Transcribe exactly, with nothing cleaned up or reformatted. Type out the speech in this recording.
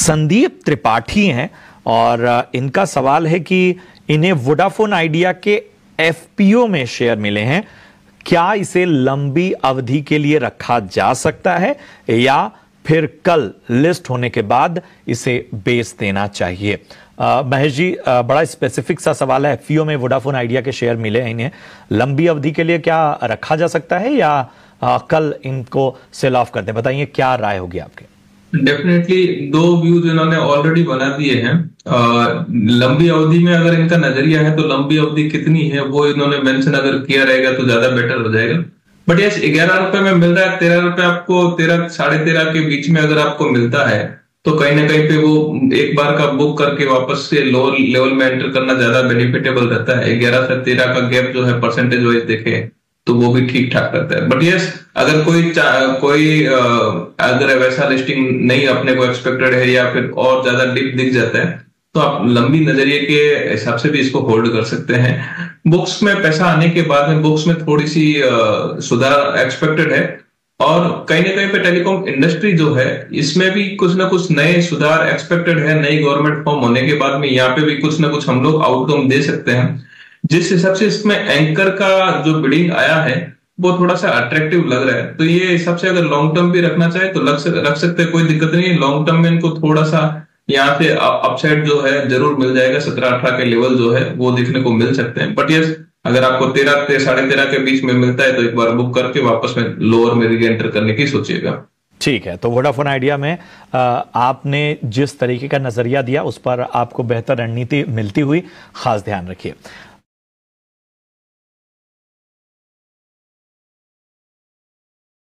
संदीप त्रिपाठी हैं और इनका सवाल है कि इन्हें वोडाफोन आइडिया के एफपीओ में शेयर मिले हैं, क्या इसे लंबी अवधि के लिए रखा जा सकता है या फिर कल लिस्ट होने के बाद इसे बेच देना चाहिए? महेश जी, आ, बड़ा स्पेसिफिक सा सवाल है। एफपीओ में वोडाफोन आइडिया के शेयर मिले हैं, इन्हें लंबी अवधि के लिए क्या रखा जा सकता है या आ, कल इनको सेल ऑफ कर दें? बताइए क्या राय होगी आपके? डेफिनेटली दो व्यूज इन्होंने ऑलरेडी बना दिए हैं। लंबी अवधि में अगर इनका नजरिया है तो लंबी अवधि कितनी है वो इन्होंने मेंशन अगर किया रहेगा तो ज्यादा बेटर हो जाएगा। बट यस, ग्यारह रुपए में मिल रहा है, तेरह रुपए आपको तेरह साढ़े तेरह के बीच में अगर आपको मिलता है तो कहीं ना कहीं पे वो एक बार का बुक करके वापस से लोअर लेवल में एंटर करना ज्यादा बेनिफिटेबल रहता है। ग्यारह से तेरह का गैप जो है परसेंटेज वाइज देखे तो वो भी ठीक ठाक रहता है। बट यस, अगर कोई कोई आ, अगर वैसा लिस्टिंग नहीं अपने को एक्सपेक्टेड है या फिर और ज्यादा डिप दिख जाता है तो आप लंबी नजरिए के हिसाब से भी इसको होल्ड कर सकते हैं। बुक्स में पैसा आने के बाद में बुक्स में थोड़ी सी आ, सुधार एक्सपेक्टेड है और कहीं ना कहीं पे टेलीकॉम इंडस्ट्री जो है इसमें भी कुछ ना कुछ नए सुधार एक्सपेक्टेड है। नई गवर्नमेंट फॉर्म होने के बाद में यहाँ पे भी कुछ ना कुछ हम लोग आउटकम दे सकते हैं। जिस हिसाब से इसमें एंकर का जो बिडिंग आया है वो थोड़ा सा अट्रैक्टिव लग रहा है, तो ये हिसाब से अगर लॉन्ग टर्म भी रखना चाहे तो लग सक, रख सकते हैं, कोई दिक्कत नहीं है। लॉन्ग टर्म में इनको थोड़ा सा यहाँ से अपसाइड जो है जरूर मिल जाएगा, सत्रह अठारह के लेवल जो है वो देखने को मिल सकते हैं। बट यस, अगर आपको तेरह साढ़े तेरह के बीच में मिलता है तो एक बार बुक करके वापस में लोअर में री एंटर करने की सोचिएगा। ठीक है, तो वोडाफोन आइडिया में आपने जिस तरीके का नजरिया दिया उस पर आपको बेहतर रणनीति मिलती हुई खास ध्यान रखिए।